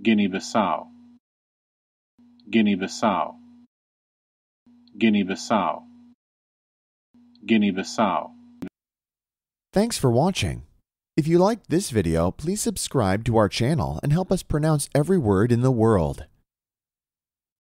Guinea-Bissau, Guinea-Bissau, Guinea-Bissau, Guinea-Bissau. Thanks for watching. If you liked this video, please subscribe to our channel and help us pronounce every word in the world.